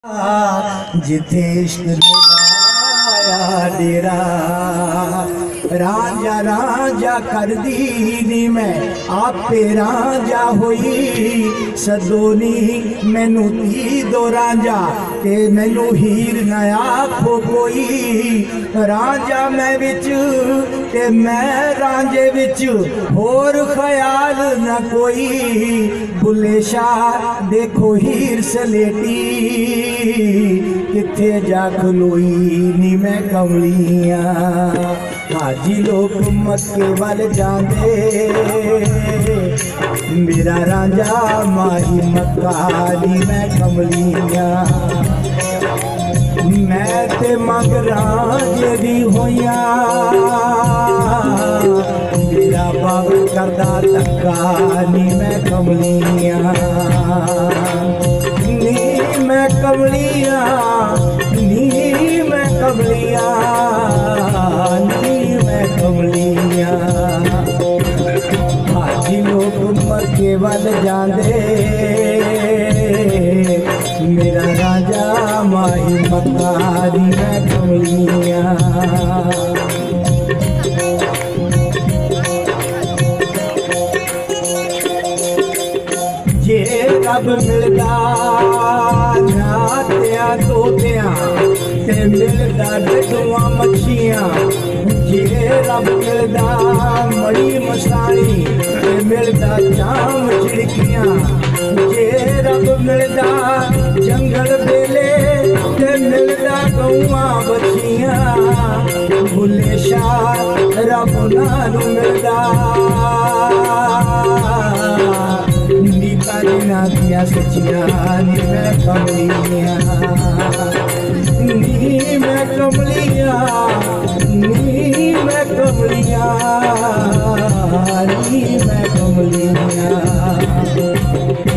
जिथे इश्क लगाया डेरा राजा राजा कर दी मैं आपे राजा होई सदोनी मैनू धी दो राजा ते मैनू हीर न आखो कोई राजा मैं विच ते मैं रांझे विच होर ख्याल न कोई बुल्ले शाह देखो हीर सलेटी किथे जा खलोई नी मैं कमलियां हाजी लोग मक्के वाल जांदे मेरा राजा माही मक्का नी मैं कमलियां मैं ते मंग राजे दी होइया मेरा बाप करदा धक्का नी मैं कमलियां नी मैं कमलियां नी मैं कमलियां नी मैं कमलियां हाजी लोग मक्के वाल जांदे मेरा राजा माही मक्का दी मैं कमलियां जे रब मिलदा नातिया तोतियां ते मिलदा डडुआ मच्छियां जे रब मिलदा मड़ी मसाणी ते मिलदा जाम झिड़कियां जे रब मिलदा जंगल बेले ते मिलदा गौआं बछियां बुल्ले शाह रब नानू मिलदा ना दिया सचिया नी मैं कमलियां नी मैं कमलियां नी मैं कमलियां नी मैं कमलियां।